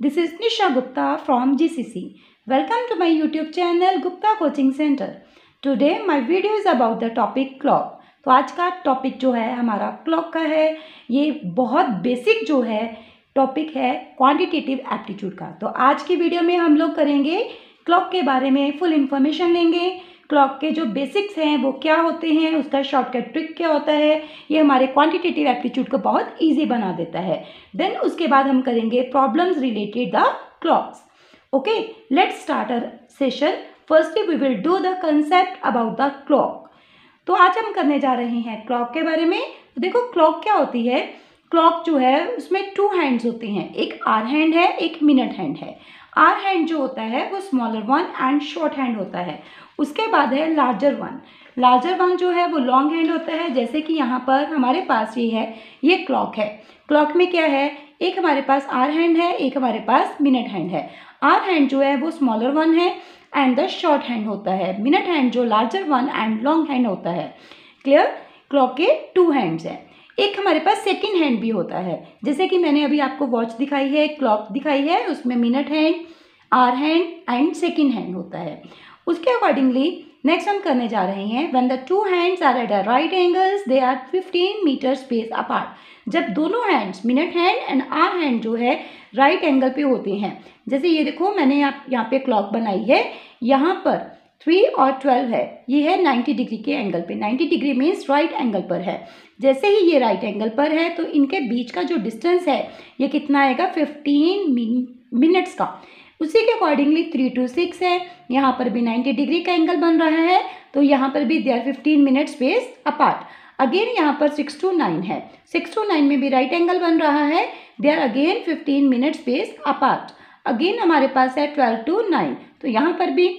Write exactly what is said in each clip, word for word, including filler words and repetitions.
This is Nisha Gupta from G C C. Welcome to my YouTube channel Gupta Coaching Center. Today my video is about the topic clock. तो आज का topic जो है हमारा clock का है. ये बहुत बेसिक जो है टॉपिक है क्वांटिटेटिव एप्टीट्यूड का. तो आज की वीडियो में हम लोग करेंगे क्लॉक के बारे में फुल इंफॉर्मेशन लेंगे. क्लॉक के जो बेसिक्स हैं वो क्या होते हैं, उसका शॉर्टकट ट्रिक क्या होता है, ये हमारे क्वांटिटेटिव एप्टीट्यूड को बहुत इजी बना देता है. देन उसके बाद हम करेंगे problems related the clocks. Okay, let's start our session. Firstly we will do the concept about the clock. तो आज हम करने जा रहे हैं क्लॉक के बारे में. देखो क्लॉक क्या होती है. क्लॉक जो है उसमें टू हैंड्स होती हैं. एक आर हैंड है, एक मिनट हैंड है. आर हैंड जो होता है वो smaller one and short hand होता है. उसके बाद है लार्जर वन. लार्जर वन जो है वो लॉन्ग हैंड होता है. जैसे कि यहाँ पर हमारे पास ये है, ये क्लॉक है. क्लॉक में क्या है, एक हमारे पास आर हैंड है, एक हमारे पास मिनट हैंड है. आर हैंड जो है वो स्मॉलर वन है एंड द शॉर्ट हैंड होता है. मिनट हैंड जो larger one and long hand होता है. क्लियर. क्लॉक के टू हैंड्स हैं. एक हमारे पास सेकंड हैंड भी होता है. जैसे कि मैंने अभी आपको वॉच दिखाई है, क्लॉक दिखाई है, उसमें minute hand, hour hand and second hand होता है. उसके अकॉर्डिंगली नेक्स्ट हम करने जा रहे हैं when the two hands are at the right angles they are fifteen metre space apart. जब दोनों hands minute hand and hour hand जो है राइट एंगल पे होते हैं. जैसे ये देखो मैंने यहाँ यहाँ पे क्लॉक बनाई है. यहाँ पर थ्री और ट्वेल्व है, ये है नाइन्टी डिग्री के एंगल पे. Ninety degree means right angle पर है. जैसे ही ये राइट एंगल पर है तो इनके बीच का जो डिस्टेंस है ये कितना आएगा, फिफ्टीन मिनट्स का. उसी के अकॉर्डिंगली थ्री टू सिक्स है. यहाँ पर भी नाइन्टी डिग्री का एंगल बन रहा है तो यहाँ पर भी they are fifteen minute space apart. Again यहाँ पर सिक्स टू नाइन है. सिक्स टू नाइन में भी राइट एंगल बन रहा है. They are again fifteen minute space apart. Again हमारे पास है ट्वेल्व टू नाइन. तो यहाँ पर भी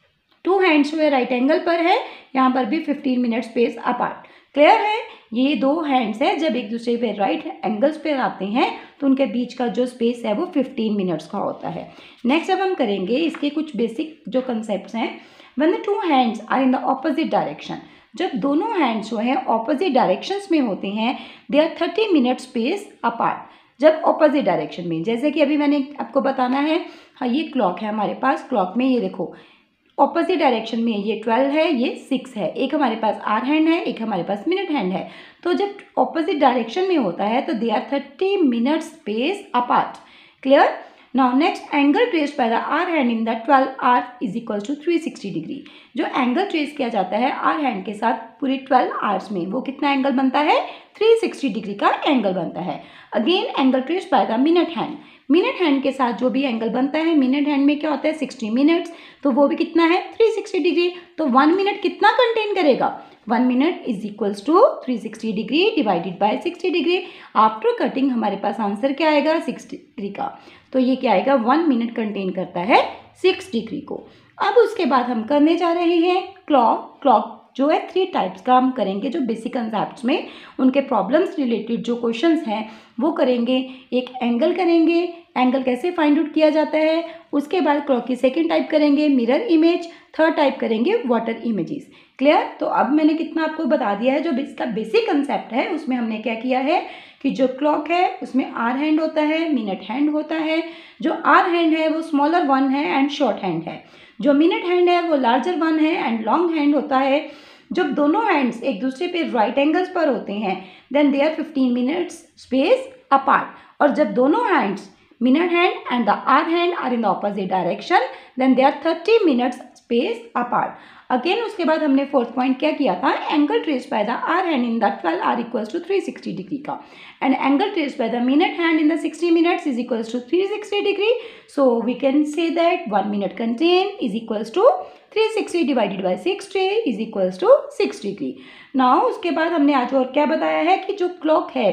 टू हैंड्स हुए राइट एंगल पर है, यहाँ पर भी fifteen minute space apart. Clear है. ये दो हैंड्स है जब एक दूसरे पे राइट एंगल्स पे आते हैं तो उनके बीच का जो स्पेस है वो फिफ्टीन मिनट्स का होता है. नेक्स्ट अब हम करेंगे इसके कुछ बेसिक जो कंसेप्ट्स हैं. When the two hands are in the opposite direction. जब दोनों हैंड्स जो हैं ऑपोजिट डायरेक्शंस में होते हैं they are thirty minute space apart. जब ऑपोजिट डायरेक्शन में, जैसे कि अभी मैंने आपको बताना है, हाँ ये क्लॉक है हमारे पास. क्लॉक में ये देखो ऑपोजिट डायरेक्शन में ये ट्वेल्व है, ये सिक्स है. एक हमारे पास आर हैंड है, एक हमारे पास मिनट हैंड है. तो जब ऑपोजिट डायरेक्शन में होता है तो they are thirty minute space apart. Clear. Now next angle traced by the hour hand in the twelve hour is equal to three sixty degree. जो एंगल ट्रेस किया जाता है आर हैंड के साथ पूरे ट्वेल्व आवर्स में वो कितना एंगल बनता है, थ्री सिक्सटी डिग्री का एंगल बनता है. Again angle traced by the minute hand. Minute hand के साथ जो भी एंगल बनता है, मिनट हैंड में क्या होता है सिक्सटी मिनट्स, तो वो भी कितना है थ्री सिक्सटी डिग्री. तो वन मिनट कितना कंटेन करेगा, one minute is equals to three sixty degree divided by sixty degree. After cutting हमारे पास आंसर क्या आएगा, सिक्स डिग्री का. तो ये क्या आएगा, वन मिनट कंटेन करता है सिक्स डिग्री को. अब उसके बाद हम करने जा रहे हैं क्लॉक. क्लॉक जो है थ्री टाइप्स का हम करेंगे जो बेसिक कंसेप्ट्स में उनके प्रॉब्लम्स रिलेटेड जो क्वेश्चंस हैं वो करेंगे. एक एंगल करेंगे, एंगल कैसे फाइंड आउट किया जाता है. उसके बाद क्लॉक की सेकंड टाइप करेंगे मिरर इमेज. थर्ड टाइप करेंगे वाटर इमेजेस. क्लियर. तो अब मैंने कितना आपको बता दिया है. जो इसका बेसिक कंसेप्ट है उसमें हमने क्या किया है कि जो क्लॉक है उसमें आर हैंड होता है, मिनट हैंड होता है. जो आर हैंड है वो स्मॉलर वन है एंड शॉर्ट हैंड है. जो मिनट हैंड है वो लार्जर वन है एंड लॉन्ग हैंड होता है. जब दोनों हैंड्स एक दूसरे पे राइट एंगल्स पर होते हैं then they are fifteen minutes space apart. और जब दोनों hands minute hand and the hour hand are in the opposite direction then they are thirty minutes space apart. Again उसके बाद हमने फोर्थ पॉइंट क्या किया था, angle traced by the hour hand in the twelve hour equals to three sixty degree का and angle traced by the minute hand in the sixty minutes is equals to three sixty degree. So we can say that one minute contain is equals to three sixty divided by sixty is equals to six degree. Now उसके बाद हमने आज और क्या बताया है कि जो क्लॉक है,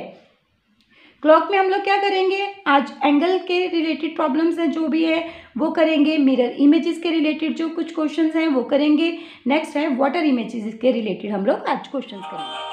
क्लॉक में हम लोग क्या करेंगे, आज एंगल के रिलेटेड प्रॉब्लम्स हैं जो भी है वो करेंगे. मिरर इमेजेस के रिलेटेड जो कुछ क्वेश्चंस हैं वो करेंगे. नेक्स्ट है वाटर इमेजेस के रिलेटेड हम लोग आज क्वेश्चंस करेंगे.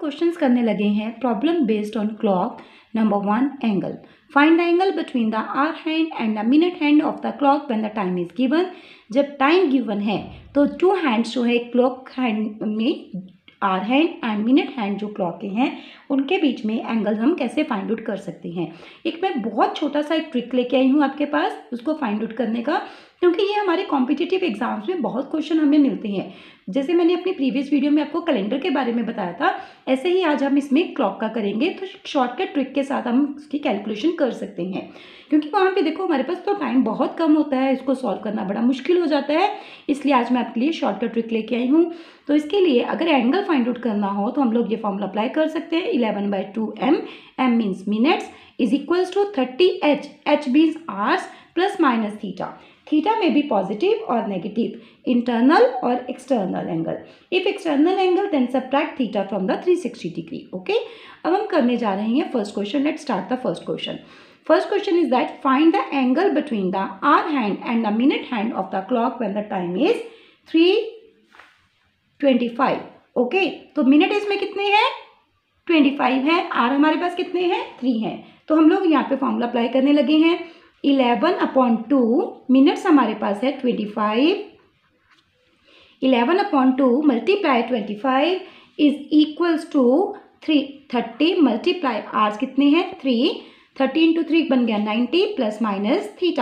क्वेश्चंस करने लगे हैं problem based on clock. Number one, angle. Find the angle between the hour hand and the minute hand of the clock when the time is given. जब time given है तो टू हैंड्स जो है clock hand में, hour hand and minute hand जो clock के हैं उनके बीच में एंगल हम कैसे फाइंड आउट कर सकते हैं। एक मैं बहुत छोटा सा एक ट्रिक लेके आई हूँ आपके पास उसको फाइंड आउट करने का, क्योंकि ये हमारे कॉम्पिटिटिव एग्जाम्स में बहुत क्वेश्चन हमें मिलते हैं। जैसे मैंने अपनी प्रीवियस वीडियो में आपको कैलेंडर के बारे में बताया था, ऐसे ही आज हम इसमें क्लॉक का करेंगे। तो शॉर्टकट ट्रिक के साथ हम उसकी कैलकुलेशन कर सकते हैं, क्योंकि वहाँ पे देखो हमारे पास तो टाइम बहुत कम होता है, इसको सॉल्व करना बड़ा मुश्किल हो जाता है। इसलिए आज मैं आपके लिए शॉर्टकट ट्रिक लेके आई हूँ। तो इसके लिए अगर एंगल फाइंड आउट करना हो तो हम लोग ये फॉर्मूला अप्लाई कर सकते हैं। Eleven by two M, M means minutes, is equals to thirty H, H means hours, plus minus theta. Theta में भी पॉजिटिव और नेगेटिव, इंटरनल और external angle. If external angle then subtract theta from the three sixty degree. Okay, अब हम करने जा रहे हैं first question. Let's start the first question. First question is that find the angle between the hour hand and the minute hand of the clock when the time is three twenty five. Okay, तो minute इसमें कितने हैं? Twenty five है। Are हमारे पास कितने हैं? Three हैं। तो हम लोग यहाँ पे फॉर्मूला अप्लाई करने लगे हैं। इलेवन अपॉन टू, मिनट्स हमारे पास है twenty five, eleven upon two multiply twenty five is equals to three thirty multiply hours कितने हैं? थ्री। थर्टी इंटू थ्री बन गया नाइन्टी, प्लस माइनस थीटा।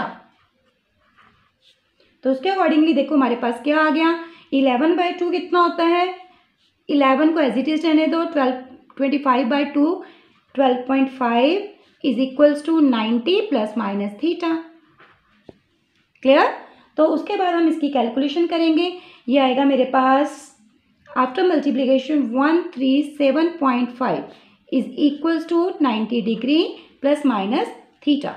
तो उसके अकॉर्डिंगली देखो हमारे पास क्या आ गया। इलेवन बाई टू कितना होता है? इलेवन को एज इट इज रहने दो। Twelve twenty five by two twelve point five is equals to ninety plus minus theta. Clear? तो उसके बाद हम इसकी कैलकुलेशन करेंगे। ये आएगा मेरे पास after multiplication one three seven point five is equals to ninety degree plus minus theta.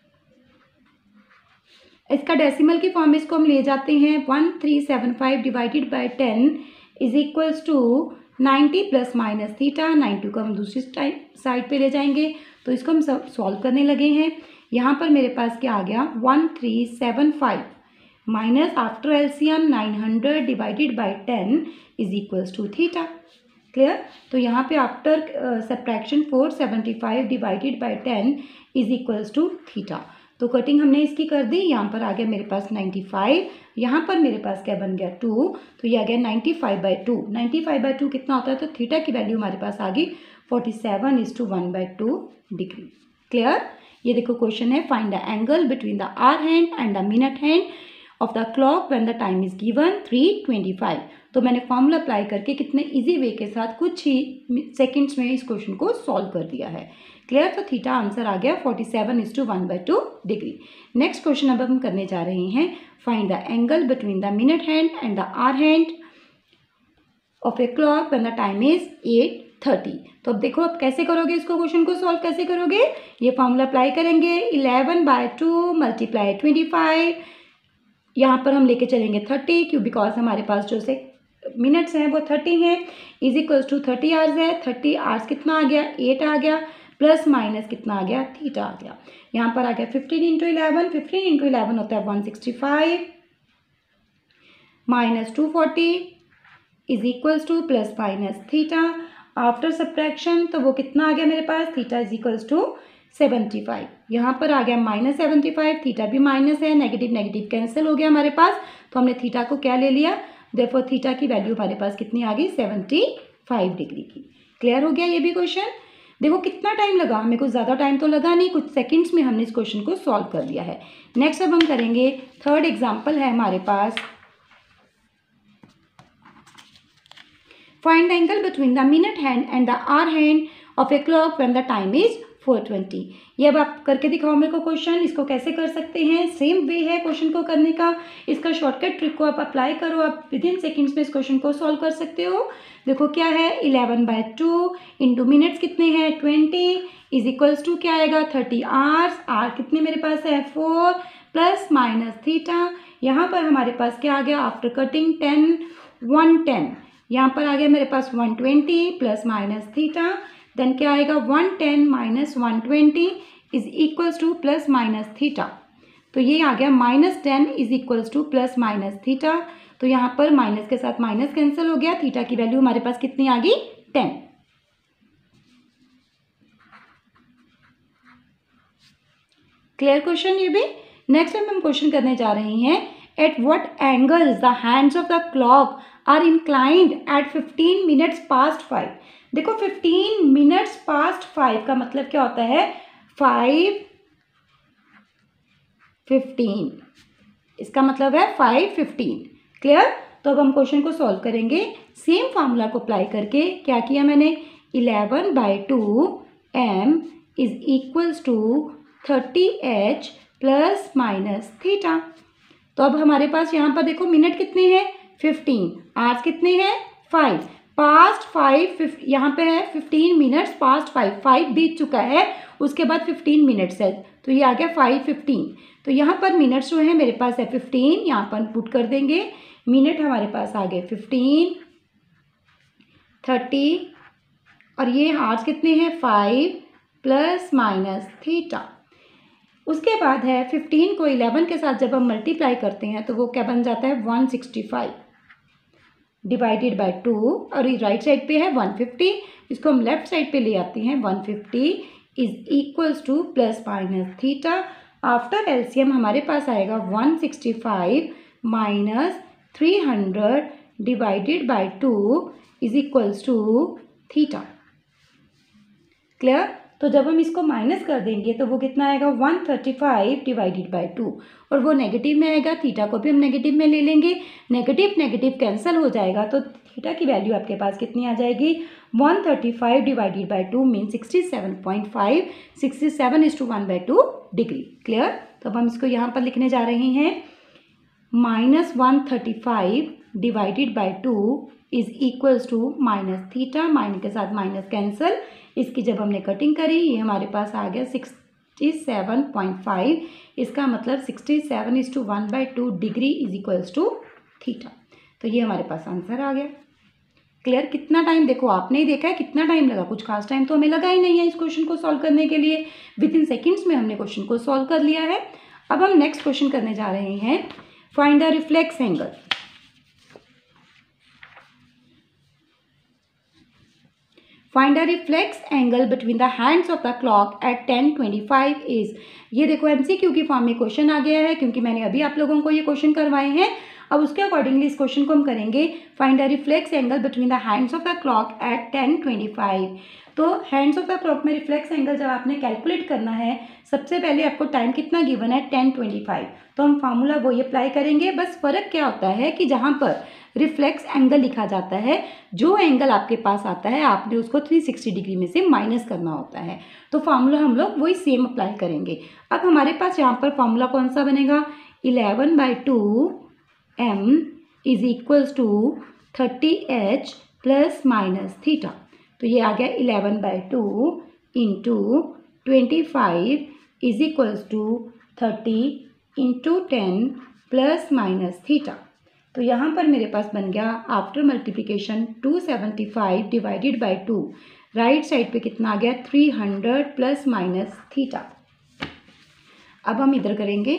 इसका डेसिमल की फॉर्म इसको हम ले जाते हैं। One three seven five divided by ten is equals to ninety plus minus theta. Ninety को हम दूसरी साइड पे ले जाएंगे, तो इसको हम सॉल्व करने लगे हैं। यहाँ पर मेरे पास क्या आ गया? One three seven five minus after LCM nine hundred divided by ten is equals to theta. Clear? तो यहाँ पे after subtraction four seventy five divided by ten is equals to theta. तो कटिंग हमने इसकी कर दी। यहाँ पर आ गया मेरे पास नाइन्टी फाइव, यहाँ पर मेरे पास क्या बन गया? टू। तो ये आ गया ninety five by two. Ninety five by two कितना होता है? तो थीटा की वैल्यू हमारे पास आ गई forty seven is two one by two degree. Clear? ये देखो क्वेश्चन है, find the angle between the hour hand and the minute hand of the clock when the time is given three twenty five. तो मैंने formula apply करके कितने easy way के साथ कुछ ही सेकंड्स में इस क्वेश्चन को सॉल्व कर दिया है। क्लियर? तो थीटा आंसर आ गया forty seven is two one by two degree. Next question अब हम करने जा रहे हैं, find the angle between the minute hand and the hour hand of a clock when the time is eight thirty. तो अब देखो अब कैसे करोगे इसको, क्वेश्चन को सॉल्व कैसे करोगे? ये फॉर्मूला अप्लाई करेंगे। Eleven by two multiply twenty five, यहाँ पर हम लेके चलेंगे थर्टी, क्यों? बिकॉज हमारे पास जो से मिनट्स हैं वो थर्टी हैं, is equals to thirty hours है। थर्टी आवर्स कितना आ गया? एट आ गया, प्लस माइनस कितना आ गया? थीटा आ गया। यहाँ पर आ गया fifteen into eleven, fifteen into eleven होता है one sixty five minus two forty is equals to plus minus theta. After subtraction तो वो कितना आ गया मेरे पास? Theta is equals to seventy five. यहाँ पर आ गया माइनस सेवेंटी फाइव, थीटा भी माइनस है, नेगेटिव नेगेटिव कैंसिल हो गया हमारे पास। तो हमने थीटा को क्या ले लिया? देखो थीटा की वैल्यू हमारे पास कितनी आ गई? सेवेंटी फाइव डिग्री की। क्लियर हो गया ये भी क्वेश्चन? देखो कितना टाइम लगा हमें, कुछ ज़्यादा टाइम तो लगा नहीं, कुछ सेकंड्स में हमने इस क्वेश्चन को सॉल्व कर दिया है। नेक्स्ट अब हम करेंगे थर्ड एग्जाम्पल है हमारे पास, find the angle between the minute hand and the hour hand of a clock when the time is four twenty. ये अब आप करके दिखाओ मेरे को क्वेश्चन। इसको कैसे कर सकते हैं? सेम वे है क्वेश्चन को करने का। इसका शॉर्टकट ट्रिक को आप अप्लाई करो, आप विद इन सेकेंड्स में इस क्वेश्चन को सॉल्व कर सकते हो। देखो क्या है, eleven by two into minutes कितने हैं? ट्वेंटी इज इक्वल्स टू क्या आएगा? Thirty hours. आर कितने मेरे पास है? Four, plus minus theta. यहाँ पर हमारे पास क्या आ गया? After cutting ten, one ten. यहाँ पर आ गया मेरे पास one twenty plus minus theta. Then क्या आएगा? One ten minus one twenty is equals to plus minus theta. तो ये आ गया minus ten is equals to plus minus theta. तो यहाँ पर माइनस के साथ माइनस कैंसिल हो गया। थीटा की वैल्यू हमारे पास कितनी आ गई? टेन। क्लियर क्वेश्चन ये भी। नेक्स्ट टाइम हम क्वेश्चन करने जा रहे हैं, at what angles the hands of the clock are inclined at fifteen minutes past five. देखो फिफ्टीन मिनट्स पास्ट फाइव का मतलब क्या होता है, फाइव फिफ्टीन, इसका मतलब है फाइव फिफ्टीन। क्लियर। तो अब हम क्वेश्चन को सॉल्व करेंगे सेम फार्मूला को अप्लाई करके। क्या किया मैंने, eleven by two M is equals to thirty H plus minus theta. तो अब हमारे पास यहाँ पर देखो मिनट कितने हैं, फिफ्टीन, आवर्स कितने हैं, फाइव, पास्ट फाइव, यहाँ पे है fifteen minutes past five, five बीत चुका है, उसके बाद फिफ्टीन मिनट्स है, तो ये आ गया फाइव फिफ्टीन। तो यहाँ पर मिनट्स जो है मेरे पास है फिफ्टीन, यहाँ पर पुट कर देंगे, मिनट हमारे पास आ गए फिफ्टीन, थर्टी, और ये आवर्स कितने हैं, फाइव प्लस माइनस थीटा। उसके बाद है फिफ्टीन को इलेवन के साथ जब हम मल्टीप्लाई करते हैं तो वो क्या बन जाता है, one sixty five divided by two, और ये राइट साइड पे है वन फिफ्टी, इसको हम लेफ्ट साइड पे ले आते हैं, one fifty is equals to plus minus theta. After LCM हमारे पास आएगा one sixty five minus three hundred divided by two is equals to theta. Clear. तो जब हम इसको माइनस कर देंगे तो वो कितना आएगा, one thirty five divided by two, और वो नेगेटिव में आएगा, थीटा को भी हम नेगेटिव में ले लेंगे, नेगेटिव नेगेटिव कैंसिल हो जाएगा, तो थीटा की वैल्यू आपके पास कितनी आ जाएगी, one thirty five divided by two mean sixty seven point five, sixty seven is two one by two degree. Clear. तो अब हम इसको यहाँ पर लिखने जा रहे हैं, minus one thirty five divided by two is equals to minus theta, minus के साथ माइनस कैंसिल, इसकी जब हमने कटिंग करी ये हमारे पास आ गया सिक्सटी सेवन पॉइंट फाइव, इसका मतलब sixty seven is two one by two degree is equals to theta. तो ये हमारे पास आंसर आ गया। क्लियर। कितना टाइम देखो आपने ही देखा है, कितना टाइम लगा, कुछ खास टाइम तो हमें लगा ही नहीं है इस क्वेश्चन को सॉल्व करने के लिए, विद इन सेकेंड्स में हमने क्वेश्चन को सॉल्व कर लिया है। अब हम नेक्स्ट क्वेश्चन करने जा रहे हैं, find the reflex angle. Find the reflex angle between the hands of the clock at ten twenty five is. ये देखो एमसीक्यू की फॉर्म में क्वेश्चन आ गया है, क्योंकि मैंने अभी आप लोगों को ये क्वेश्चन करवाए हैं। अब उसके अकॉर्डिंगली इस क्वेश्चन को हम करेंगे, find the reflex angle between the hands of the clock at ten twenty five. तो हैंड्स ऑफ द क्लॉक में रिफ्लेक्स एंगल जब आपने कैलकुलेट करना है, सबसे पहले आपको टाइम कितना गिवन है, टेन ट्वेंटी फाइव, तो हम फार्मूला वही अप्लाई करेंगे। बस फ़र्क क्या होता है कि जहाँ पर रिफ्लेक्स एंगल लिखा जाता है, जो एंगल आपके पास आता है आपने उसको थ्री सिक्सटी डिग्री में से माइनस करना होता है, तो फार्मूला हम लोग वही सेम अप्लाई करेंगे। अब हमारे पास यहाँ पर फार्मूला कौन सा बनेगा, eleven by two M is equals to thirty H plus minus theta. तो ये आ गया eleven by two into twenty five is equals to thirty into ten plus minus theta. तो यहाँ पर मेरे पास बन गया after multiplication two seventy five divided by two, right side पे कितना आ गया, three hundred plus minus theta. अब हम इधर करेंगे,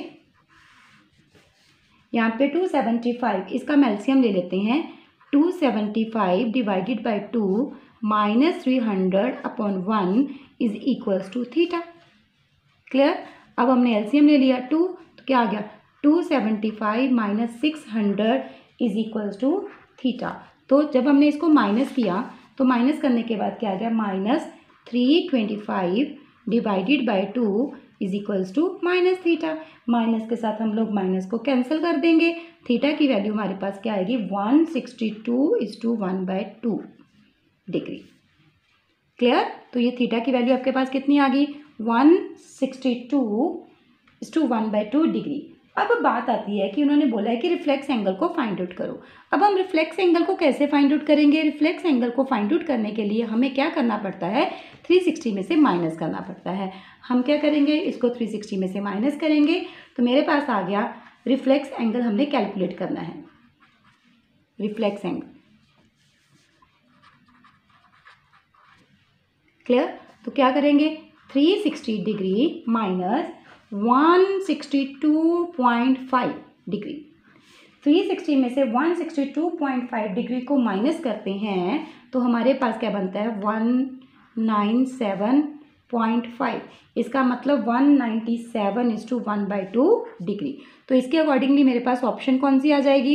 यहाँ पे टू सेवेंटी फाइव, इसका एलसीएम ले लेते हैं, two seventy five divided by two minus three hundred upon one is equals to theta. Clear. अब हमने एलसीएम ले लिया टू, तो क्या आ गया, two seventy five minus six hundred is equals to theta. तो जब हमने इसको माइनस किया तो माइनस करने के बाद क्या आ गया, minus three twenty five divided by two is equals to minus theta. Minus के साथ हम लोग माइनस को कैंसिल कर देंगे, थीटा की वैल्यू हमारे पास क्या आएगी, one sixty two is two one by two degree. Clear. तो ये थीटा की वैल्यू आपके पास कितनी आ गई, one sixty two is two one by two degree. अब बात आती है कि उन्होंने बोला है कि रिफ्लेक्स एंगल को फाइंड आउट करो। अब हम रिफ्लेक्स एंगल को कैसे फाइंड आउट करेंगे, रिफ्लेक्स एंगल को फाइंड आउट करने के लिए हमें क्या करना पड़ता है, थ्री सिक्सटी में से माइनस करना पड़ता है। हम क्या करेंगे, इसको थ्री सिक्सटी में से माइनस करेंगे, तो मेरे पास आ गया रिफ्लेक्स एंगल हमने कैलकुलेट करना है, रिफ्लेक्स एंगल। क्लियर। तो क्या करेंगे, three sixty degree minus one sixty two point five degree, three sixty में से one sixty two point five degree को माइनस करते हैं तो हमारे पास क्या बनता है, one nine seven point five, इसका मतलब one ninety seven is two one by two degree. तो इसके अकॉर्डिंगली मेरे पास ऑप्शन कौन सी आ जाएगी,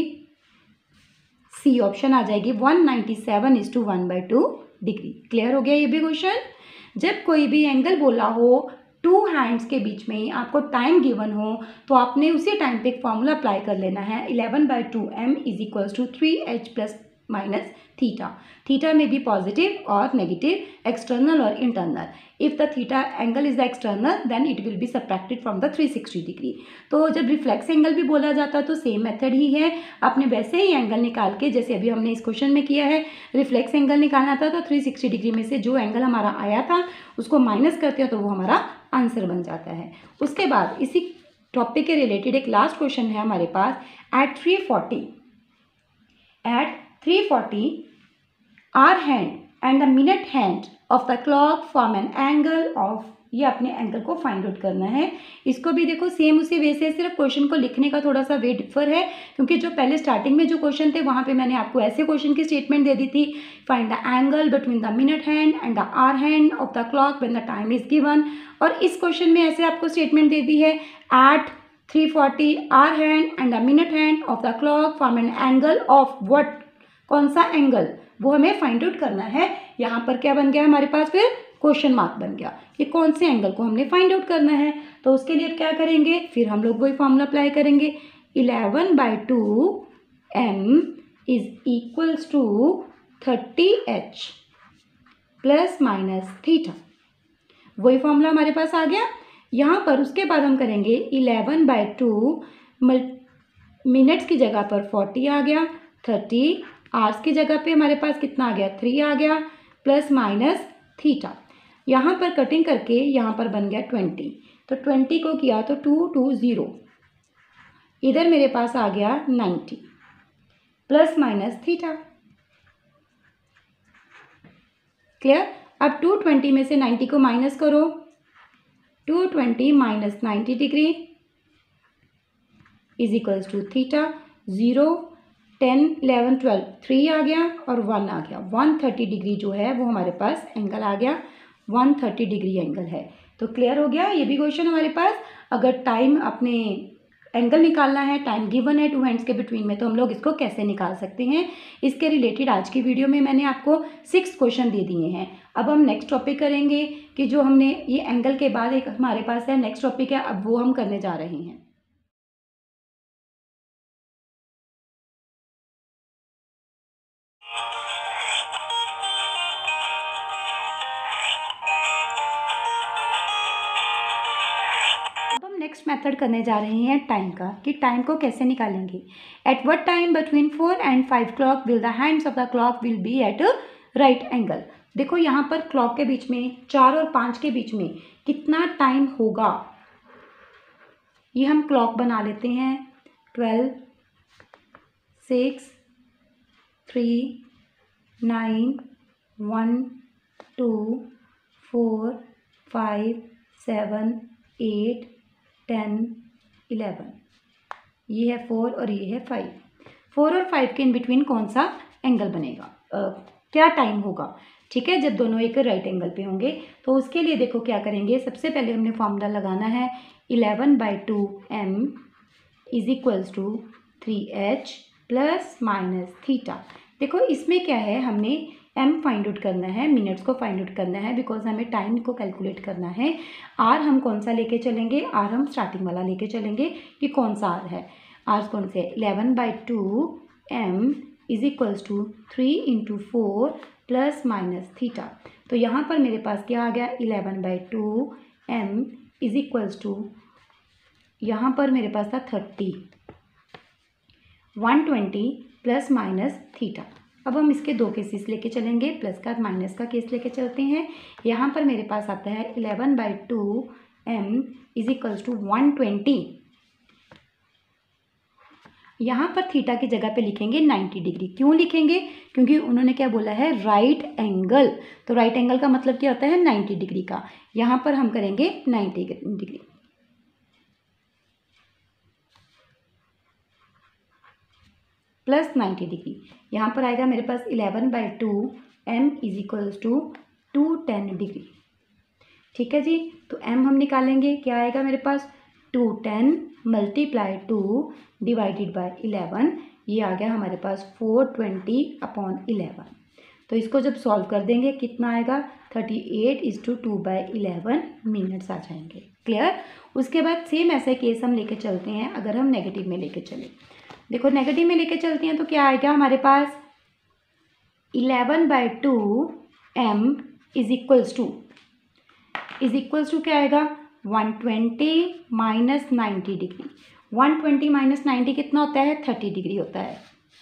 सी ऑप्शन आ जाएगी, one ninety seven is two one by two degree. Clear हो गया ये भी क्वेश्चन। जब कोई भी एंगल बोला हो टू हैंड्स के बीच में, आपको टाइम गिवन हो, तो आपने उसी टाइम पे एक फॉर्मूला अप्लाई कर लेना है, eleven by two M is equals to three H plus minus theta. Theta में भी पॉजिटिव और नेगेटिव, एक्सटर्नल और internal. If the theta angle is the external then it will be subtracted from the three sixty degree. तो जब reflex angle भी बोला जाता है तो सेम मेथड ही है, आपने वैसे ही एंगल निकाल के, जैसे अभी हमने इस क्वेश्चन में किया है, रिफ्लेक्स एंगल निकालना था तो थ्री सिक्सटी डिग्री में से जो एंगल हमारा आया था उसको माइनस करते हो तो वो हमारा आंसर बन जाता है। उसके बाद इसी टॉपिक के रिलेटेड एक लास्ट क्वेश्चन है हमारे पास, at three forty at three forty hour hand and the minute hand of the clock form an angle of, ये अपने एंगल को फाइंड आउट करना है। इसको भी देखो सेम उसी वे से, सिर्फ क्वेश्चन को लिखने का थोड़ा सा वे डिफर है, क्योंकि जो पहले स्टार्टिंग में जो क्वेश्चन थे वहाँ पे मैंने आपको ऐसे क्वेश्चन की स्टेटमेंट दे दी थी, find the angle between the minute hand and the hour hand of the clock when the time is given. और इस क्वेश्चन में ऐसे आपको स्टेटमेंट दे दी है, at three forty hour hand and the minute hand of the clock form an angle of what, कौन सा एंगल, वो हमें फाइंड आउट करना है। यहाँ पर क्या बन गया हमारे पास, फिर क्वेश्चन मार्क बन गया, ये कौन से एंगल को हमने फाइंड आउट करना है। तो उसके लिए क्या करेंगे, फिर हम लोग वही फॉर्मूला अप्लाई करेंगे, eleven by two M is equals to thirty H plus minus theta. वही फॉर्मूला हमारे पास आ गया यहाँ पर। उसके बाद हम करेंगे इलेवन बाई टू, मिनट्स की जगह पर फोर्टी आ गया, थर्टी आवर्स की जगह पे हमारे पास कितना आ गया, थ्री आ गया, प्लस माइनस थीटा। यहाँ पर कटिंग करके यहाँ पर बन गया ट्वेंटी, तो ट्वेंटी को किया तो टू टू ज़ीरो, इधर मेरे पास आ गया ninety plus minus theta. Clear. अब टू ट्वेंटी में से नाइन्टी को माइनस करो, two twenty minus ninety degree is equals to theta. Zero ten eleven twelve, three आ गया और वन आ गया, वन थर्टी डिग्री जो है वो हमारे पास एंगल आ गया, वन थर्टी डिग्री एंगल है। तो क्लियर हो गया ये भी क्वेश्चन हमारे पास। अगर टाइम अपने एंगल निकालना है, टाइम गिवन है टू हैंड्स के बिटवीन में, तो हम लोग इसको कैसे निकाल सकते हैं, इसके रिलेटेड आज की वीडियो में मैंने आपको सिक्स क्वेश्चन दे दिए हैं। अब हम नेक्स्ट टॉपिक करेंगे कि जो हमने ये एंगल के बाद एक हमारे पास है नेक्स्ट टॉपिक है, अब वो हम करने जा रहे हैं। नेक्स्ट मेथड करने जा रहे हैं टाइम का, कि टाइम को कैसे निकालेंगे। At what time between four and five clock will the hands of the clock will be at right angle. देखो यहाँ पर क्लॉक के बीच में, चार और पाँच के बीच में कितना टाइम होगा, ये हम क्लॉक बना लेते हैं। Twelve, six, three, nine, one, two, four, five, seven, eight, ten, eleven, ये है फोर और ये है फाइव। फोर और फाइव के इन बिटवीन कौन सा एंगल बनेगा, आ, क्या टाइम होगा, ठीक है, जब दोनों एक राइट एंगल पे होंगे। तो उसके लिए देखो क्या करेंगे, सबसे पहले हमने फॉर्मूला लगाना है, eleven by two M is equals to three H plus minus theta. देखो इसमें क्या है, हमने एम फाइंड आउट करना है, मिनट्स को फाइंड आउट करना है, बिकॉज हमें टाइम को कैलकुलेट करना है। आर हम कौन सा लेके चलेंगे, आर हम स्टार्टिंग वाला लेके चलेंगे कि कौन सा आर है, आर कौन से है, eleven by two M is equals to three into four plus minus theta. तो यहाँ पर मेरे पास क्या आ गया, eleven by two M is equals to, two पर मेरे पास था thirty, one twenty plus minus theta. अब हम इसके दो केसेस लेके चलेंगे, प्लस का माइनस का केस लेके चलते हैं। यहाँ पर मेरे पास आता है eleven by two M is equals to one twenty, यहाँ पर थीटा की जगह पे लिखेंगे नाइन्टी डिग्री। क्यों लिखेंगे, क्योंकि उन्होंने क्या बोला है, राइट एंगल। तो राइट एंगल का मतलब क्या होता है, नाइन्टी डिग्री का। यहाँ पर हम करेंगे ninety degree, plus ninety degree. यहाँ पर आएगा मेरे पास eleven by two M is equals to two ten degree, ठीक है जी। तो m हम निकालेंगे, क्या आएगा मेरे पास, two ten multiply two divided by eleven, ये आ गया हमारे पास फोर ट्वेंटी अपॉन इलेवन। तो इसको जब सॉल्व कर देंगे कितना आएगा, thirty eight is to two by eleven minutes आ जाएंगे। क्लियर। उसके बाद सेम ऐसे केस हम लेके चलते हैं, अगर हम नेगेटिव में लेके चले, देखो नेगेटिव में लेके चलते हैं तो क्या आएगा हमारे पास, eleven by two M is equals to is equals to क्या आएगा, one twenty minus ninety degree. One twenty minus ninety कितना होता है, थर्टी डिग्री होता है।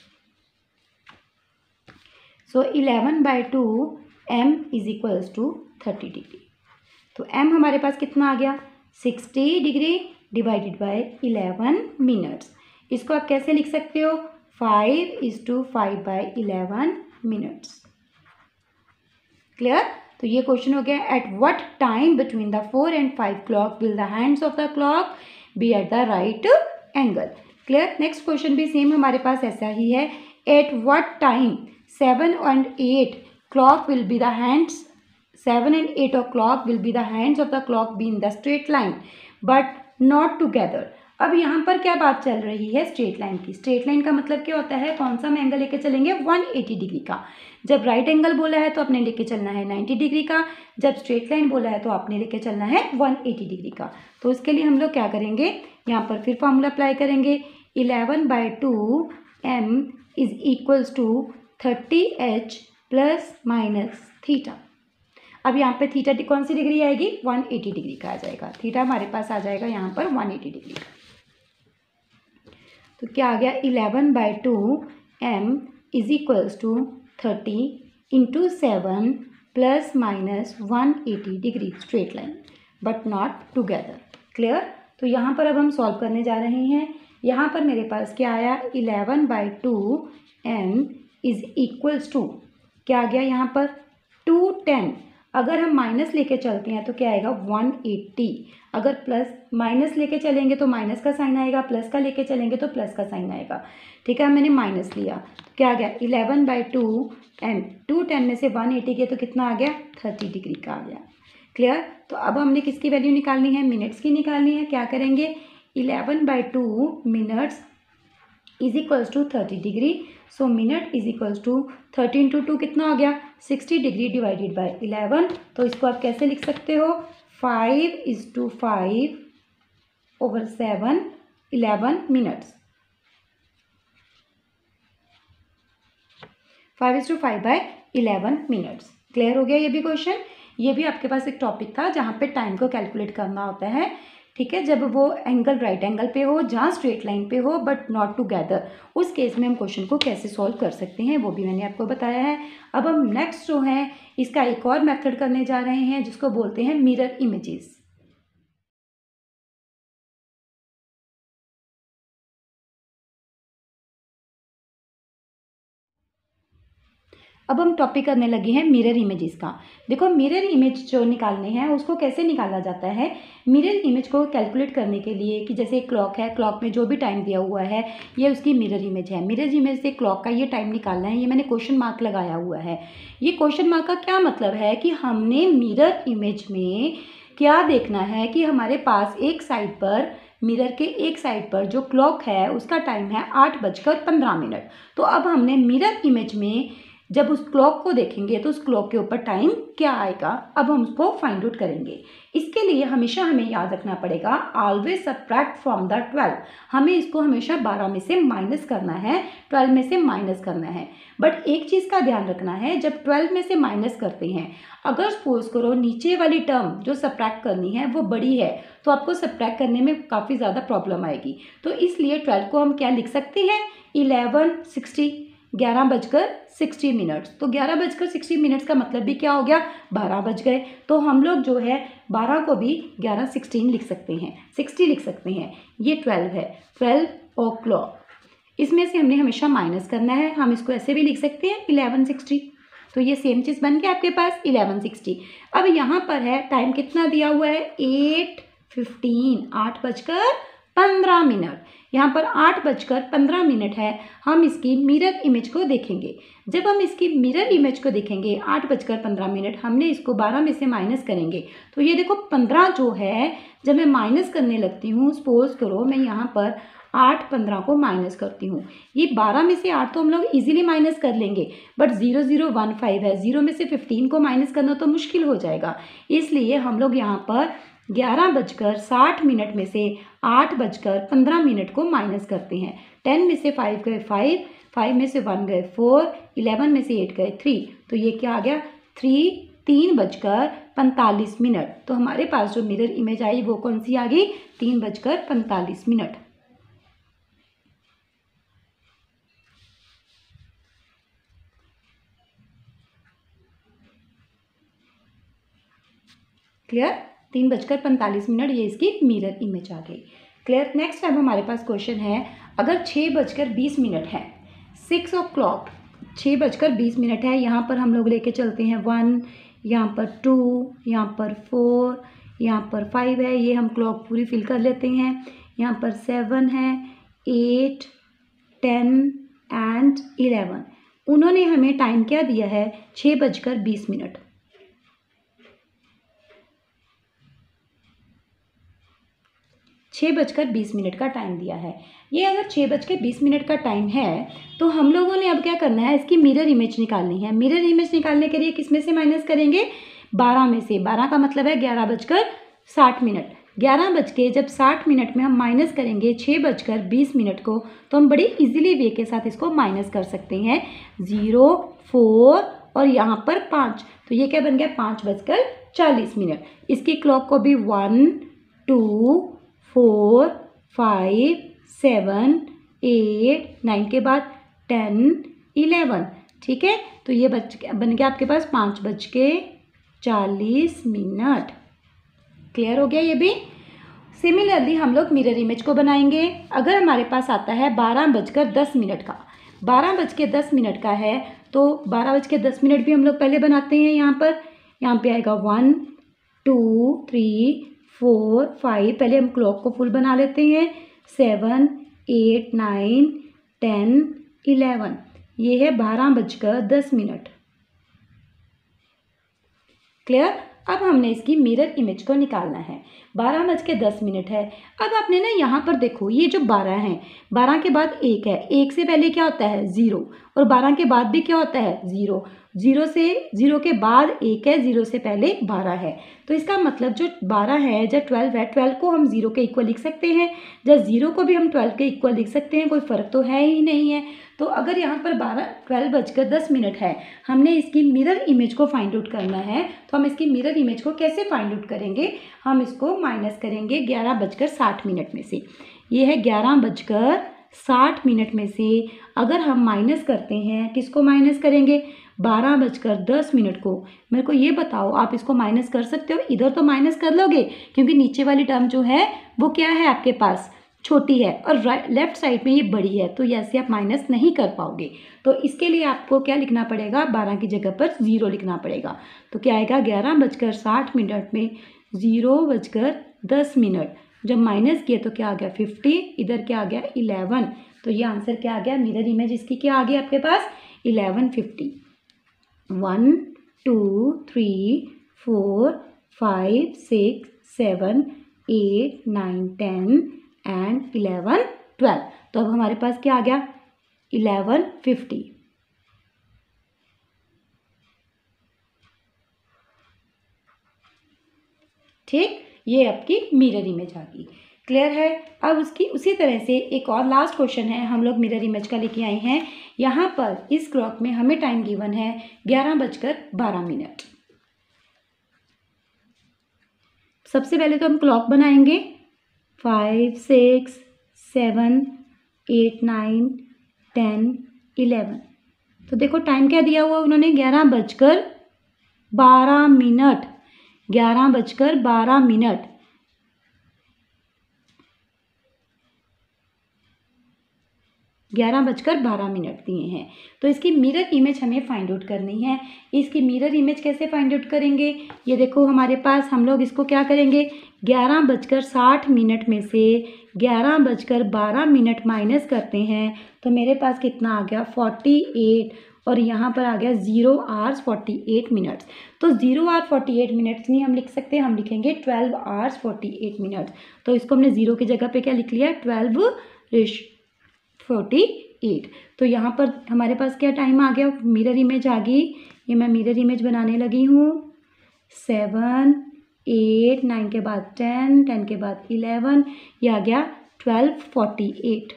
So eleven by two M is equals to thirty degree. तो m हमारे पास कितना आ गया, sixty degree divided by eleven minutes. इसको आप कैसे लिख सकते हो, five is to five by eleven minutes. Clear. तो ये क्वेश्चन हो गया, at what time between the four and five clock will the hands of the clock be at the right angle. Clear. Next question भी same हमारे पास ऐसा ही है, at what time seven and eight clock will be the hands seven and eight o'clock will be the hands of the clock be in the straight line but not together। अब यहाँ पर क्या बात चल रही है, स्ट्रेट लाइन की। Straight line का मतलब क्या होता है, कौन सा हम एंगल लेके चलेंगे, वन एटी डिग्री का। जब राइट एंगल बोला है तो आपने लेके चलना है नाइन्टी डिग्री का, जब स्ट्रेट लाइन बोला है तो आपने लेके चलना है वन एटी डिग्री का। तो उसके लिए हम लोग क्या करेंगे, यहाँ पर फिर फॉर्मूला अप्लाई करेंगे, eleven by two M is equals to thirty H plus minus theta. अब यहाँ पे थीटा कौन सी डिग्री आएगी, वन एटी डिग्री का आ जाएगा। थीटा हमारे पास आ जाएगा यहाँ पर वन एटी डिग्री का। तो क्या आ गया, eleven by two M is equals to thirty into seven plus minus one eighty degree straight line but not together. Clear. तो यहाँ पर अब हम सॉल्व करने जा रहे हैं। यहाँ पर मेरे पास क्या आया, eleven by two M is equals to क्या आ गया यहाँ पर, टू टेन। अगर हम माइनस लेके चलते हैं तो क्या आएगा, वन एट्टी। अगर प्लस माइनस लेके चलेंगे तो माइनस का साइन आएगा, प्लस का लेके चलेंगे तो प्लस का साइन आएगा। ठीक है, मैंने माइनस लिया तो क्या आ गया, eleven by two M, two ten में से वन एटी गया तो कितना आ गया, थर्टी डिग्री का आ गया। क्लियर। तो अब हमने किसकी वैल्यू निकालनी है, मिनट्स की निकालनी है। क्या करेंगे, eleven by two minutes is equals to thirty degree. So minute is equals to thirty into two कितना आ गया, sixty degree divided by eleven. तो इसको आप कैसे लिख सकते हो, five is to five over seven, eleven minutes. Five is to five by eleven minutes. Clear हो गया ये भी क्वेश्चन। ये भी आपके पास एक टॉपिक था जहाँ पे टाइम को कैलकुलेट करना होता है। ठीक है, जब वो एंगल राइट एंगल पे हो, जहाँ स्ट्रेट लाइन पे हो बट नॉट टुगेदर, उस केस में हम क्वेश्चन को कैसे सॉल्व कर सकते हैं वो भी मैंने आपको बताया है। अब हम नेक्स्ट जो है इसका एक और मेथड करने जा रहे हैं जिसको बोलते हैं मिरर इमेजेस। अब हम टॉपिक करने लगे हैं मिरर इमेजेस का। देखो मिरर इमेज जो निकालने हैं उसको कैसे निकाला जाता है। मिरर इमेज को कैलकुलेट करने के लिए कि जैसे क्लॉक है, क्लॉक में जो भी टाइम दिया हुआ है ये उसकी मिरर इमेज है। मिरर इमेज से क्लॉक का ये टाइम निकालना है, ये मैंने क्वेश्चन मार्क लगाया हुआ है। ये क्वेश्चन मार्क का क्या मतलब है कि हमने मिरर इमेज में क्या देखना है कि हमारे पास एक साइड पर, मिरर के एक साइड पर जो क्लॉक है उसका टाइम है आठ बजकर पंद्रह मिनट। तो अब हमने मिरर इमेज में जब उस क्लॉक को देखेंगे तो उस क्लॉक के ऊपर टाइम क्या आएगा, अब हम उसको फाइंड आउट करेंगे। इसके लिए हमेशा हमें याद रखना पड़ेगा, always subtract from the twelve. हमें इसको हमेशा बारह में से माइनस करना है, ट्वेल्व में से माइनस करना है। बट एक चीज़ का ध्यान रखना है, जब ट्वेल्व में से माइनस करते हैं, अगर सपोज करो नीचे वाली टर्म जो सब्ट्रैक्ट करनी है वो बड़ी है तो आपको सब्ट्रैक्ट करने में काफ़ी ज़्यादा प्रॉब्लम आएगी। तो इसलिए ट्वेल्व को हम क्या लिख सकते हैं, इलेवन सिक्सटी, ग्यारह बजकर सिक्सटी मिनट्स। तो ग्यारह बजकर सिक्सटी मिनट्स का मतलब भी क्या हो गया, बारह बज गए। तो हम लोग जो है बारह को भी ग्यारह सिक्सटीन लिख सकते हैं, सिक्सटी लिख सकते हैं। ये ट्वेल्व है, ट्वेल्व ओ क्लॉक, इसमें से हमने हमेशा माइनस करना है। हम इसको ऐसे भी लिख सकते हैं इलेवन सिक्सटी। तो ये सेम चीज़ बन गया आपके पास इलेवन सिक्सटी। अब यहाँ पर है टाइम कितना दिया हुआ है, एट फिफ्टीन, आठ बजकर पंद्रह मिनट। यहाँ पर आठ बजकर पंद्रह मिनट है, हम इसकी मिरर इमेज को देखेंगे। जब हम इसकी मिरर इमेज को देखेंगे आठ बजकर पंद्रह मिनट, हमने इसको बारह में से माइनस करेंगे तो ये देखो पंद्रह जो है, जब मैं माइनस करने लगती हूँ, सपोज करो मैं यहाँ पर आठ पंद्रह को माइनस करती हूँ, ये बारह में से आठ तो हम लोग इजीली माइनस कर लेंगे, but zero zero one five है, ज़ीरो में से फिफ्टीन को माइनस करना तो मुश्किल हो जाएगा। इसलिए हम लोग यहाँ पर ग्यारह बजकर साठ मिनट में से आठ बजकर पंद्रह मिनट को माइनस करते हैं। टेन में से फाइव गए फाइव, फाइव में से वन गए फोर, इलेवन में से एट गए थ्री, तो ये क्या आ गया थ्री, तीन बजकर पैंतालीस मिनट। तो हमारे पास जो मिरर इमेज आई वो कौन सी आ गई, तीन बजकर पैंतालीस मिनट। क्लियर, तीन बजकर पैंतालीस मिनट ये इसकी मिरर इमेज आ गई। क्लियर। नेक्स्ट टाइम हमारे पास क्वेश्चन है, अगर छः बजकर बीस मिनट है, सिक्स ओ क्लॉक, छः बजकर बीस मिनट है, यहाँ पर हम लोग लेके चलते हैं वन, यहाँ पर टू, यहाँ पर फोर, यहाँ पर फाइव है, ये हम क्लॉक पूरी फिल कर लेते हैं। यहाँ पर सेवन है, एट, टेन एंड इलेवन। उन्होंने हमें टाइम क्या दिया है, छः बजकर बीस मिनट। छः बजकर बीस मिनट का टाइम दिया है। ये अगर छः बज के बीस मिनट का टाइम है तो हम लोगों ने अब क्या करना है, इसकी मिरर इमेज निकालनी है। मिरर इमेज निकालने के लिए किस में से माइनस करेंगे, बारह में से। बारह का मतलब है ग्यारह बजकर साठ मिनट। ग्यारह बज के जब साठ मिनट में हम माइनस करेंगे छः बजकर बीस मिनट को, तो हम बड़ी इजीली वे के साथ इसको माइनस कर सकते हैं। ज़ीरो, फोर और यहाँ पर पाँच, तो ये क्या बन गया, पाँच बजकर चालीस मिनट। इसकी क्लॉक को भी one, two, four, five, seven, eight, nine के बाद टेन, इलेवन। ठीक है, तो ये बच बन गया आपके पास पाँच बज के चालीस मिनट। क्लियर हो गया ये भी। सिमिलरली हम लोग मिरर इमेज को बनाएंगे। अगर हमारे पास आता है बारह बजकर दस मिनट का, बारह बज के दस मिनट का है, तो बारह बज के दस मिनट भी हम लोग पहले बनाते हैं। यहाँ पर यहाँ पे आएगा one, two, three, four, five, पहले हम क्लॉक को फुल बना लेते हैं। Seven, eight, nine, ten, eleven, ये है बारह बजकर दस मिनट। क्लियर। अब हमने इसकी मिरर इमेज को निकालना है। बारह बज के दस मिनट है। अब आपने ना यहाँ पर देखो, ये जो बारह है, बारह के बाद एक है, एक से पहले क्या होता है, ज़ीरो, और बारह के बाद भी क्या होता है, ज़ीरो। ज़ीरो से ज़ीरो के बाद एक है, ज़ीरो से पहले बारह है। तो इसका मतलब जो बारह है, जब ट्वेल्व है, ट्वेल्व को हम ज़ीरो के इक्वल लिख सकते हैं, जब ज़ीरो को भी हम ट्वेल्व के इक्वल लिख सकते हैं, कोई फ़र्क तो है ही नहीं है। तो अगर यहाँ पर बारह ट्वेल्व बजकर दस मिनट है, हमने इसकी मिरर इमेज को फाइंड आउट करना है, तो हम इसकी मिरर इमेज को कैसे फाइंड आउट करेंगे, हम इसको माइनस करेंगे ग्यारह बजकर साठ मिनट में से। ये है ग्यारह बजकर साठ मिनट में से अगर हम माइनस करते हैं, किसको माइनस करेंगे, बारह बजकर दस मिनट को। मेरे को ये बताओ, आप इसको माइनस कर सकते हो, इधर तो माइनस कर लोगे क्योंकि नीचे वाली टर्म जो है वो क्या है आपके पास, छोटी है, और राइट लेफ्ट साइड में ये बड़ी है, तो ऐसे आप माइनस नहीं कर पाओगे। तो इसके लिए आपको क्या लिखना पड़ेगा, बारह की जगह पर ज़ीरो लिखना पड़ेगा। तो क्या आएगा, ग्यारह बजकर साठ मिनट में ज़ीरो बजकर दस मिनट, जब माइनस किए तो क्या आ गया फिफ्टी, इधर क्या आ गया इलेवन। तो ये आंसर क्या आ गया, मिरर इमेज इसकी क्या आ गई आपके पास, eleven fifty. One, two, three, four, five, six, seven, eight, nine, ten and eleven, twelve. तो अब हमारे पास क्या आ गया, इलेवन फिफ्टी। ठीक, ये आपकी मिरर इमेज आ गई। क्लियर है। अब उसकी उसी तरह से एक और लास्ट क्वेश्चन है, हम लोग मिरर इमेज का लेके आए हैं। यहाँ पर इस क्लॉक में हमें टाइम गिवन है ग्यारह बजकर बारह मिनट। सबसे पहले तो हम क्लॉक बनाएंगे, five, six, seven, eight, nine, ten, eleven. तो देखो टाइम क्या दिया हुआ उन्होंने, ग्यारह बजकर बारह मिनट, ग्यारह बजकर बारह मिनट। ग्यारह बजकर बारह मिनट दिए हैं। तो इसकी मिरर इमेज हमें फाइंड आउट करनी है। इसकी मिरर इमेज कैसे फाइंड आउट करेंगे, ये देखो हमारे पास, हम लोग इसको क्या करेंगे, ग्यारह बजकर साठ मिनट में से ग्यारह बजकर बारह मिनट माइनस करते हैं तो मेरे पास कितना आ गया, फोर्टी एट, और यहाँ पर आ गया zero hours forty eight minutes. तो zero hour forty eight minutes नहीं हम लिख सकते, हम लिखेंगे twelve hours forty eight minutes. तो इसको हमने ज़ीरो की जगह पे क्या लिख लिया, ट्वेल्व रेश फोर्टी एट। तो यहाँ पर हमारे पास क्या टाइम आ गया, मिरर इमेज आ गई। ये मैं मिरर इमेज बनाने लगी हूँ। सेवन, एट, नाइन के बाद टेन, टेन के बाद इलेवन, ये आ गया twelve forty eight.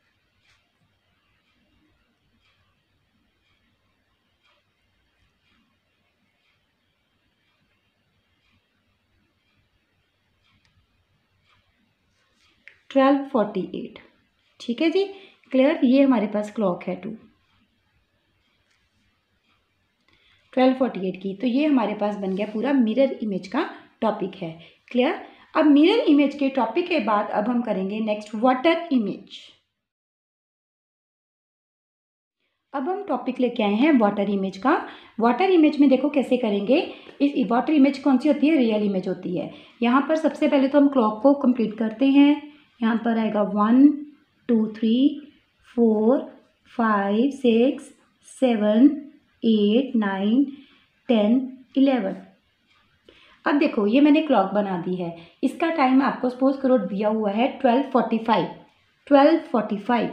Twelve forty eight, ठीक है जी, क्लियर। ये हमारे पास क्लॉक है टू ट्वेल्व फोर्टी एट की। तो ये हमारे पास बन गया पूरा मिरर इमेज का टॉपिक है, क्लियर। अब मिरर इमेज के टॉपिक के बाद अब हम करेंगे नेक्स्ट वाटर इमेज। अब हम टॉपिक लेके आए हैं वाटर इमेज का। वाटर इमेज में देखो कैसे करेंगे। इस वाटर इमेज कौन सी होती है, रियल इमेज होती है। यहाँ पर सबसे पहले तो हम क्लॉक को कंप्लीट करते हैं। यहाँ पर आएगा one, two, three, four, five, six, seven, eight, nine, ten, eleven. अब देखो ये मैंने क्लॉक बना दी है। इसका टाइम आपको सपोज करो दिया हुआ है twelve forty five, twelve forty five.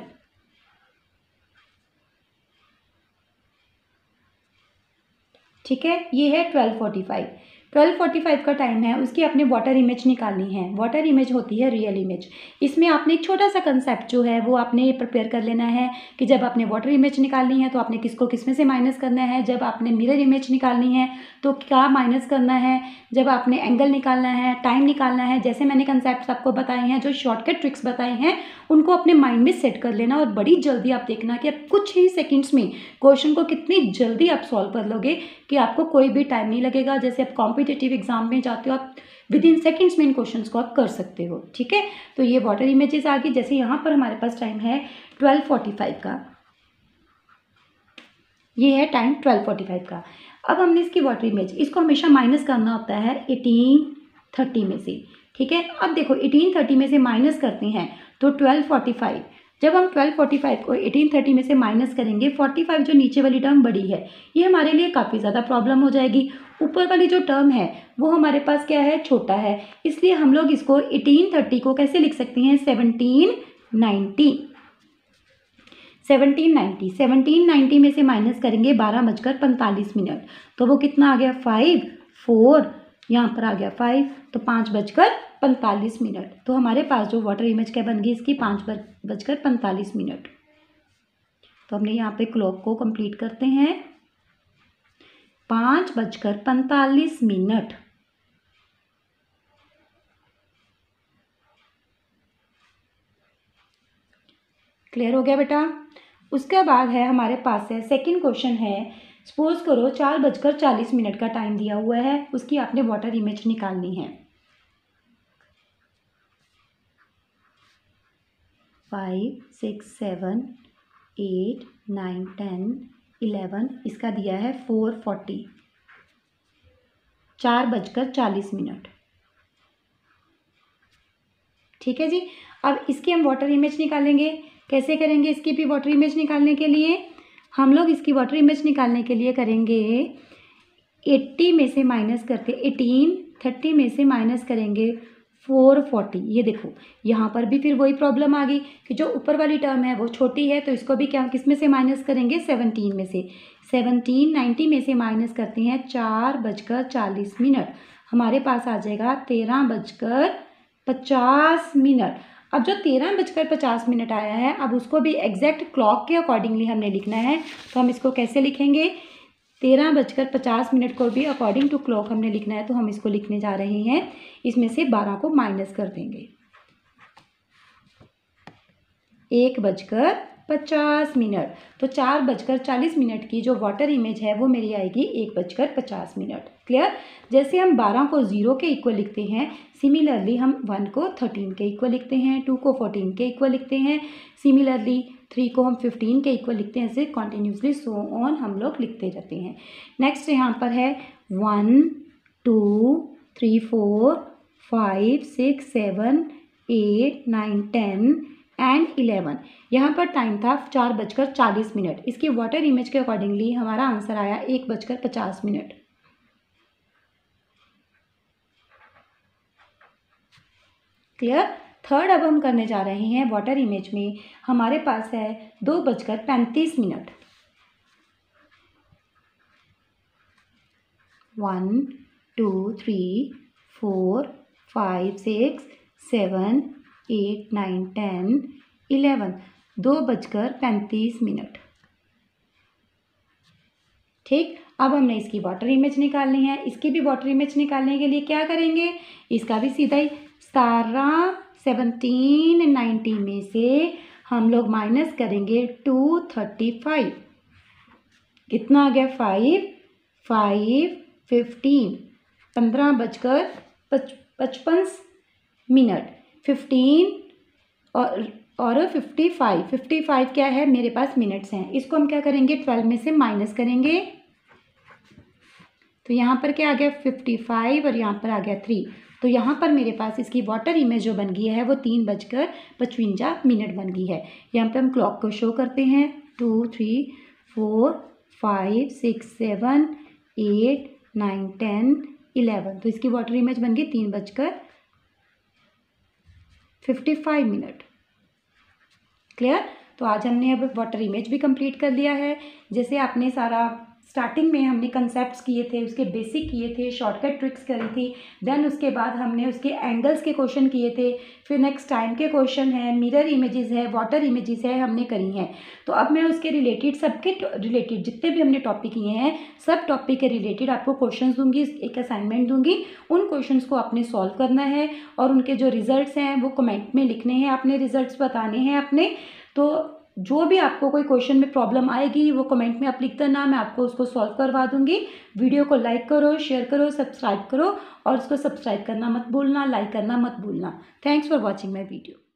ठीक है, ये है twelve forty five. Twelve forty five का टाइम है, उसकी आपने वाटर इमेज निकालनी है। वाटर इमेज होती है रियल इमेज। इसमें आपने एक छोटा सा कंसेप्ट जो है वो आपने प्रिपेयर कर लेना है कि जब आपने वाटर इमेज निकालनी है तो आपने किसको किस में से माइनस करना है, जब आपने मिरर इमेज निकालनी है तो क्या माइनस करना है, जब आपने एंगल निकालना है, टाइम निकालना है। जैसे मैंने कंसेप्ट आपको बताए हैं, जो शॉर्टकट ट्रिक्स बताए हैं, उनको अपने माइंड में सेट कर लेना और बड़ी जल्दी आप देखना कि आप कुछ ही सेकेंड्स में क्वेश्चन को कितनी जल्दी आप सॉल्व कर लोगे कि आपको कोई भी टाइम नहीं लगेगा। जैसे आप कॉम्पिटिटिव एग्जाम में जाते हो, आप विद इन सेकेंड्स में इन क्वेश्चंस को आप कर सकते हो। ठीक है, तो ये वाटर इमेजेस आ गई। जैसे यहाँ पर हमारे पास टाइम है ट्वेल्व फोर्टी फाइव का, ये है टाइम ट्वेल्व फोर्टी फाइव का। अब हमने इसकी वाटर इमेज, इसको हमेशा माइनस करना होता है एटीन थर्टी में से। ठीक है, अब देखो एटीन थर्टी में से माइनस करते हैं तो ट्वेल्व फोर्टी फाइव। जब हम ट्वेल्व फोर्टी फाइव को एटीन थर्टी में से माइनस करेंगे, फोर्टी फाइव जो नीचे वाली टर्म बड़ी है, ये हमारे लिए काफ़ी ज़्यादा प्रॉब्लम हो जाएगी। ऊपर वाली जो टर्म है वो हमारे पास क्या है, छोटा है, इसलिए हम लोग इसको एटीन थर्टी को कैसे लिख सकते हैं, seventeen ninety. Seventeen ninety seventeen ninety में से माइनस करेंगे बारह बजकर पैंतालीस मिनट, तो वो कितना आ गया, फाइव, फोर, यहाँ पर आ गया फाइव, तो पाँच बजकर पैंतालीस मिनट। तो हमारे पास जो वाटर इमेज क्या बन गई इसकी, पाँच बजकर पैंतालीस मिनट। तो हमने यहाँ पे क्लॉक को कंप्लीट करते हैं, पाँच बजकर पैंतालीस मिनट। क्लियर हो गया बेटा। उसके बाद है हमारे पास है सेकंड क्वेश्चन है, सपोज करो चार बजकर चालीस मिनट का टाइम दिया हुआ है, उसकी आपने वाटर इमेज निकालनी है। Five, six, seven, eight, nine, ten, eleven, इसका दिया है फोर फोर्टी, चार बजकर चालीस मिनट। ठीक है जी, अब इसकी हम वाटर इमेज निकालेंगे। कैसे करेंगे इसकी भी वाटर इमेज निकालने के लिए, हम लोग इसकी वाटर इमेज निकालने के लिए करेंगे अस्सी में से माइनस करके एटीन, थर्टी में से माइनस करेंगे फोर फोर्टी। ये देखो यहाँ पर भी फिर वही प्रॉब्लम आ गई कि जो ऊपर वाली टर्म है वो छोटी है, तो इसको भी क्या किस में से माइनस करेंगे, सेवनटीन में से। सेवनटीन नाइन्टी में से माइनस करते हैं चार बजकर चालीस मिनट, हमारे पास आ जाएगा तेरह बजकर पचास मिनट। अब जो तेरह बजकर पचास मिनट आया है, अब उसको भी एग्जैक्ट क्लॉक के अकॉर्डिंगली हमने लिखना है। तो हम इसको कैसे लिखेंगे, तेरह बजकर पचास मिनट को भी अकॉर्डिंग टू क्लॉक हमने लिखना है। तो हम इसको लिखने जा रहे हैं, इसमें से बारह को माइनस कर देंगे, एक बजकर पचास मिनट। तो चार बजकर चालीस मिनट की जो वाटर इमेज है वो मेरी आएगी एक बजकर पचास मिनट। क्लियर। जैसे हम बारह को जीरो के इक्वल लिखते हैं, सिमिलरली हम वन को थर्टीन के इक्वल लिखते हैं, टू को फोर्टीन के इक्वल लिखते हैं, सिमिलरली थ्री को हम फिफ्टीन के इक्वल लिखते हैं, ऐसे कॉन्टिन्यूसली सो ऑन हम लोग लिखते जाते हैं। नेक्स्ट यहाँ पर है one two three four five six seven eight nine ten and eleven. यहाँ पर टाइम था चार बजकर चालीस मिनट। इसकी वाटर इमेज के अकॉर्डिंगली हमारा आंसर आया एक बजकर पचास मिनट। क्लियर। थर्ड अब हम करने जा रहे हैं वाटर इमेज में। हमारे पास है दो बजकर पैंतीस मिनट। One two three four five six seven eight nine ten eleven. दो बजकर पैंतीस मिनट। ठीक, अब हमने इसकी वाटर इमेज निकालनी है। इसकी भी वाटर इमेज निकालने के लिए क्या करेंगे, इसका भी सीधा ही सतारह सेवनटीन नाइन्टी में से हम लोग माइनस करेंगे टू थर्टी फाइव। कितना आ गया, फाइव फाइव फिफ्टीन। पंद्रह बजकर पच पचपन मिनट। फिफ्टीन और और फिफ्टी फाइव। फिफ्टी फाइव क्या है, मेरे पास मिनट्स हैं। इसको हम क्या करेंगे, ट्वेल्व में से माइनस करेंगे। तो यहाँ पर क्या आ गया, फिफ्टी फाइव और यहाँ पर आ गया थ्री। तो यहाँ पर मेरे पास इसकी वाटर इमेज जो बन गई है वो तीन बजकर पचवंजा मिनट बन गई है। यहाँ पे हम क्लॉक को शो करते हैं, two three four five six seven eight nine ten eleven. तो इसकी वाटर इमेज बन गई तीन बजकर फिफ्टी फाइव मिनट। क्लियर। तो आज हमने अब वाटर इमेज भी कंप्लीट कर लिया है। जैसे आपने सारा स्टार्टिंग में हमने कंसेप्ट्स किए थे, उसके बेसिक किए थे, शॉर्टकट ट्रिक्स करी थी, देन उसके बाद हमने उसके एंगल्स के क्वेश्चन किए थे, फिर नेक्स्ट टाइम के क्वेश्चन है, मिरर इमेजेस है, वाटर इमेजेस है, हमने करी हैं। तो अब मैं उसके रिलेटेड सबके रिलेटेड जितने भी हमने टॉपिक किए हैं सब टॉपिक के रिलेटेड आपको क्वेश्चन दूंगी, एक असाइनमेंट दूंगी। उन क्वेश्चन को आपने सॉल्व करना है और उनके जो रिजल्ट्स हैं वो कमेंट में लिखने हैं, अपने रिजल्ट्स बताने हैं अपने। तो जो भी आपको कोई क्वेश्चन में प्रॉब्लम आएगी वो कमेंट में आप लिख देना, मैं आपको उसको सॉल्व करवा दूंगी। वीडियो को लाइक करो, शेयर करो, सब्सक्राइब करो और उसको सब्सक्राइब करना मत भूलना, लाइक करना मत भूलना। Thanks for watching my video.